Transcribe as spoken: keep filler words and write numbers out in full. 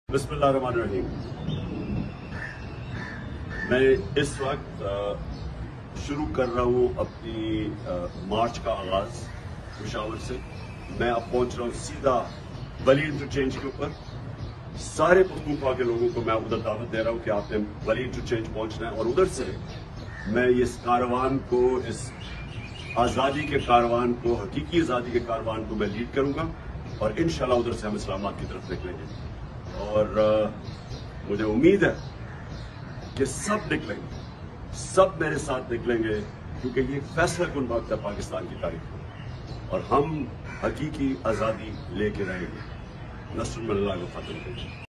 बिस्मिल्लाहिर्रहमानिर्रहीम। मैं इस वक्त शुरू कर रहा हूँ अपनी मार्च का आगाज पेशावर से। मैं अब पहुंच रहा हूँ सीधा वली इंटरचेंज के ऊपर। सारे पख्तूनख्वा के लोगों को मैं उधर दावत दे रहा हूँ कि आपने वली इंटरचेंज पहुंचना है और उधर से मैं इस कारवान को, इस आजादी के कारवान को, हकीकी आजादी के कारवान को मैं लीड करूंगा और इंशाल्लाह उधर से हम इस्लामाबाद की तरफ निकलेंगे। और आ, मुझे उम्मीद है कि सब निकलेंगे, सब मेरे साथ निकलेंगे, क्योंकि ये एक फैसला कुन वक्त है पाकिस्तान की तारीख में और हम हकीकी आजादी लेके रहेंगे। नस्रुल्लाह व फतह।